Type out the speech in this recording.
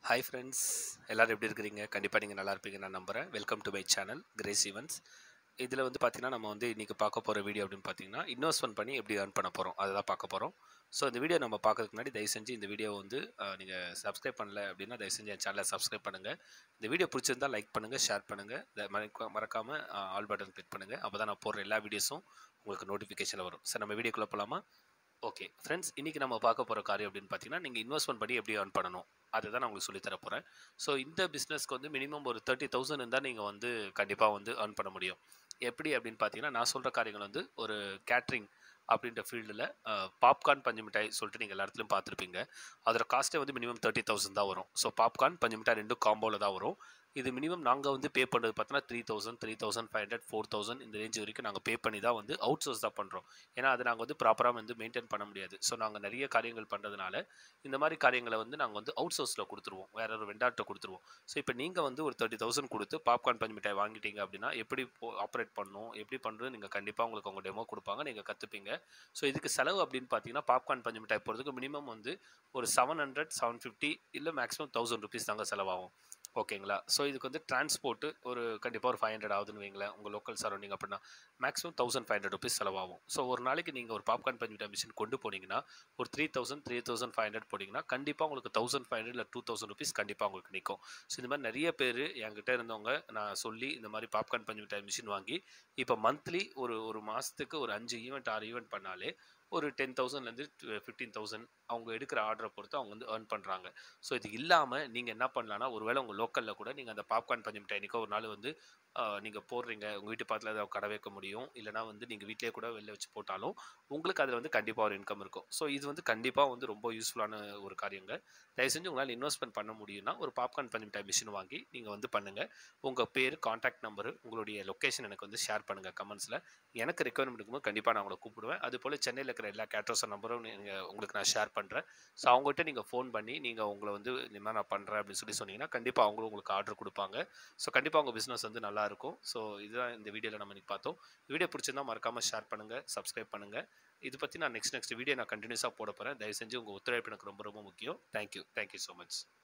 Hi friends, எல்லோரும் எப்படி இருக்கிறீங்க? கண்டிப்பாக நீங்கள் நல்லா இருப்பீங்க நான் நம்புகிறேன். Welcome to my channel Grace Events. இதில் வந்து பார்த்தீங்கன்னா நம்ம வந்து இன்றைக்கி பார்க்க போகிற வீடியோ அப்படின்னு பார்த்தீங்கன்னா இன்வெஸ்ட்மெண்ட் பண்ணி எப்படி ஏர்ன் பண்ண போகிறோம் அதை தான் பார்க்க போகிறோம். ஸோ இந்த வீடியோ நம்ம பார்க்கறதுக்கு முன்னாடி தயவு செஞ்சு இந்த வீடியோ வந்து நீங்கள் சப்ஸ்கிரைப் பண்ணல அப்படின்னா தயவு செஞ்சு என் சேனலை சப்ஸ்கிரைப் பண்ணுங்கள். இந்த வீடியோ பிடிச்சிருந்தா லைக் பண்ணுங்கள், ஷேர் பண்ணுங்கள், மறக்காமல் ஆல் பட்டன் கிளிக் பண்ணுங்கள். அப்போ தான் நான் போடுற எல்லா வீடியோஸும் உங்களுக்கு நோட்டிஃபிகேஷனில் வரும். சார் நம்ம வீடியோக்குள்ளே போகலாமா? ஓகே ஃப்ரெண்ட்ஸ், இன்றைக்கி நம்ம பார்க்க போகிற காரியம் அப்படின்னு பார்த்தீங்கன்னா நீங்கள் இன்வெஸ்ட்மெண்ட் பண்ணி எப்படி ஏர்ன் பண்ணணும் அதுதான் நான் உங்களுக்கு சொல்லித்தர போகிறேன். ஸோ இந்த பிஸ்னஸ்க்கு வந்து மினிமம் ஒரு 30,000 இருந்தால் நீங்கள் வந்து கண்டிப்பாக வந்து ஏர்ன் பண்ண முடியும். எப்படி அப்படின்னு பார்த்தீங்கன்னா நான் சொல்கிற காரியங்கள் வந்து ஒரு கேட்ரிங் அப்படின்ற ஃபீல்டில் பாப்கார்ன் பஞ்சு மிட்டாய் சொல்லிட்டு நீங்கள் எல்லா இடத்துலையும் பார்த்துருப்பீங்க. அதோட காஸ்ட்டே வந்து மினிமம் 30,000 தான் வரும். ஸோ பாப்கார்ன் பஞ்சு மிட்டாய் ரெண்டும் காம்போவில் தான் வரும். இது மினிமம் நாங்கள் வந்து பே பண்ணுறது பார்த்தீங்கன்னா 3,000, 3,500, 4,000 இந்த ரேஞ்ச் வரைக்கும் நாங்கள் பே பண்ணி தான் வந்து அவுட் சோர்ஸ் தான் பண்ணுறோம். ஏன்னா அது நாங்கள் வந்து ப்ராப்பராக வந்து மெயின்டைன் பண்ண முடியாது. ஸோ நாங்கள் நிறைய காரியங்கள் பண்ணுறதுனால இந்த மாதிரி காரியங்களை வந்து நாங்கள் வந்து அவுட் சோர்ஸில் கொடுத்துருவோம், வேற ஒரு வெண்டார்ட்ட கொடுத்துருவோம். ஸோ இப்போ நீங்கள் வந்து ஒரு 30,000 கொடுத்து பாப்கார்ன் பஞ்சு மிட்டாய் வாங்கிட்டீங்க அப்படின்னா எப்படி ஆப்ரேட் பண்ணணும், எப்படி பண்ணுறது நீங்கள் கண்டிப்பாக உங்களுக்கு அவங்க டெமோ கொடுப்பாங்க, நீங்கள் கற்றுப்பீங்க. ஸோ இதுக்கு செலவு அப்படின்னு பார்த்தீங்கன்னா பாப்கார்ன் பஞ்சு மிட்டாய் போகிறதுக்கு மினிமம் வந்து ஒரு 700, 750 இல்லை மேக்ஸிமம் 1000 ருபீஸ் தாங்க செலவாகும். ஓகேங்களா? ஸோ இதுக்கு வந்து டிரான்ஸ்போர்ட்டு ஒரு கண்டிப்பாக ஒரு 500 ஆகுதுன்னு வைங்களேன். உங்கள் லோக்கல் சரௌண்டிங் அப்படின்னா மேக்ஸிமம் 1500 ருபீஸ் செலவாகும். ஸோ ஒரு நாளைக்கு நீங்கள் ஒரு பாப்கார்ன் பஞ்சு மிட்டாய் மிஷின் கொண்டு போனீங்கன்னா ஒரு 3000, 3500 போனீங்கன்னா கண்டிப்பாக உங்களுக்கு 1500 இல்லை 2000 ருபீஸ் கண்டிப்பாக உங்களுக்கு நிற்கும். ஸோ இந்த மாதிரி நிறைய பேர் என்கிட்ட இருந்தவங்க நான் சொல்லி இந்த மாதிரி பாப்கார்ன் பஞ்சு மிட்டாய் மிஷின் வாங்கி இப்போ மந்த்லி ஒரு ஒரு மாதத்துக்கு ஒரு 5 ஈவெண்ட் 6 ஈவெண்ட் பண்ணாலே ஒரு 10,000லேருந்து 15,000 அவங்க எடுக்கிற ஆர்டரை பொறுத்து அவங்க வந்து ஏர்ன் பண்ணுறாங்க. ஸோ இது இல்லாமல் நீங்கள் என்ன பண்ணலான்னா ஒருவேளை உங்கள் லோக்கலில் கூட நீங்கள் அந்த பாப்கார்ன் பஞ்சு மிட்டாய் ஒரு நாள் வந்து நீங்கள் போடுறீங்க, உங்கள் வீட்டு பக்கத்தில் ஏதாவது கடை வைக்க முடியும், இல்லைனா வந்து நீங்கள் வீட்டிலே கூட வெளில வச்சு போட்டாலும் உங்களுக்கு அதில் வந்து கண்டிப்பாக ஒரு இன்கம் இருக்கும். ஸோ இது வந்து கண்டிப்பாக வந்து ரொம்ப யூஸ்ஃபுல்லான ஒரு காரியங்க. தயவு செஞ்சு உங்களால் இன்வெஸ்ட்மெண்ட் பண்ண முடியும்னா ஒரு பாப்கார்ன் பஞ்சு மிட்டாய் மிஷின் வாங்கி நீங்கள் வந்து பண்ணுங்கள். உங்கள் பேர், கான்டாக்ட் நம்பரு, உங்களுடைய லொக்கேஷன் எனக்கு வந்து ஷேர் பண்ணுங்கள் கமெண்ட்ஸில். எனக்கு ரெக்வயர்மெண்ட் இருக்கும்போது கண்டிப்பாக நான் உங்களை கூப்பிடுவேன். அதுபோல் சென்னையில் இருக்கிற எல்லா கேட்ரஸ் நம்பரும் உங்களுக்கு நான் ஷேர் பண்ணுறேன். ஸோ அவங்ககிட்ட நீங்கள் ஃபோன் பண்ணி நீங்கள் உங்களை வந்து இந்த மாதிரி நான் பண்ணுறேன் அப்படின்னு சொல்லி சொன்னீங்கன்னா கண்டிப்பாக அவங்களும் உங்களுக்கு ஆர்டர் கொடுப்பாங்க. ஸோ கண்டிப்பாக உங்கள் பிஸ்னஸ் வந்து நல்லாயிருக்கும். ஸோ இதுதான் இந்த வீடியோவில் நம்ம இன்றைக்கி பார்த்தோம். வீடியோ பிடிச்சிருந்தால் மறக்காமல் ஷேர் பண்ணுங்கள், சப்ஸ்கிரைப் பண்ணுங்கள். இது பற்றி நான் நெக்ஸ்ட் வீடியோ நான் கண்டினியூஸாக போட போகிறேன். தயவு செஞ்சு உங்கள் ஒத்துழைப்பு எனக்கு ரொம்ப ரொம்ப முக்கியம். Thank you so much.